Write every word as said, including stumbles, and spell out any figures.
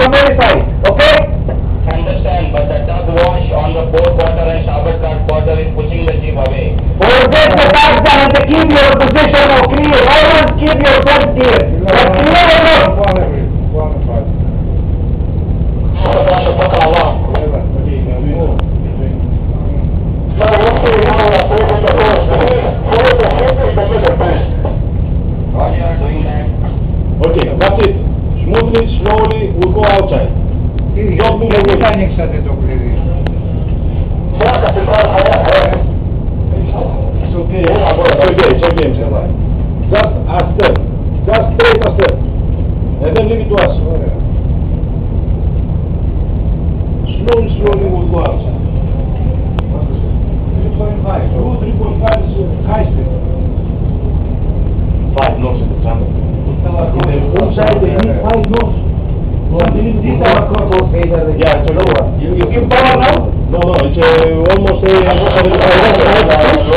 I'm very sorry. Okay? I understand, but the tug wash on the port quarter and starboard quarter is pushing the ship away. Forget the fact that to keep your position or clear. Always keep yourself clear. But clear or not? Okay, that's it. Smoothly, slowly, we'll go outside. Don't move away. It's okay. It's okay, it's okay, Mister Rai. Just a step. Just take a step. And then leave it to us. Slowly, slowly, we'll go outside. three point five. two, three point five is high speed. Five knots in the channel. Inside they need five knots. These are called phaser. Yeah, it's a lower. You give power now? No, no, it's uh, almost a...